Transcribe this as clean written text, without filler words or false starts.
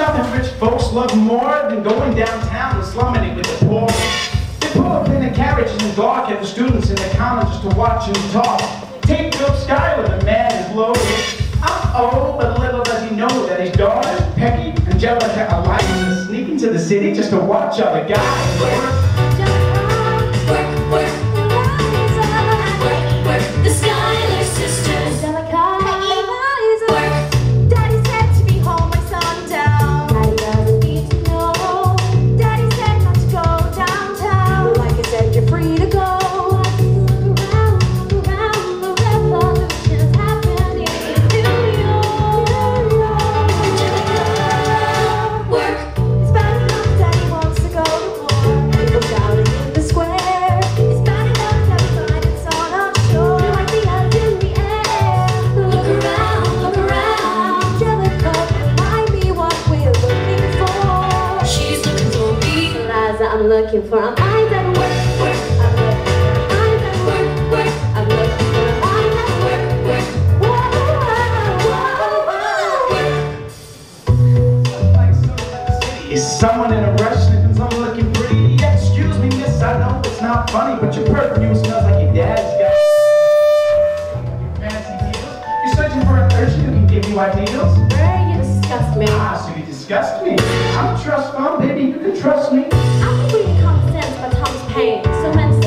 nothing rich folks love more than going downtown and slumming it with the poor. They pull up in the carriages and gawk at the students in the counter just to watch them talk. Take Phil Schuyler, the man is loaded. I'm old, but little does he know that his daughters, Peggy, Angelica, Eliza, sneak into the city just to watch other guys work. The Schuyler sisters. Angelica, Eliza. Daddy said to be home by sundown. Daddy doesn't need to know. Daddy said not to go downtown. Like I said, you're free to go. Look around, the revolution's happening in New York. Angelica, work. It's bad enough Daddy wants to go to war. People shouting in the square. It's bad enough that we find it's on our shore. Like the earth in the air. Look around, look around. Angelica, remind me what we're looking for. She's looking for me. Eliza, I'm looking for a mind that works. I'm looking for a mind that works. I'm looking for a mind that works. Is someone in a rush sniffing someone looking pretty? Yeah, excuse me, miss, I know it's not funny, but your perfume smells like your dad's got your fancy heels. You're searching for an urchin who can give you ideals? Where you disgust me. Ah, so you disgust me. I'm a trust fund, baby, you can trust me. I think reading Common Sense by Thomas Paine. So men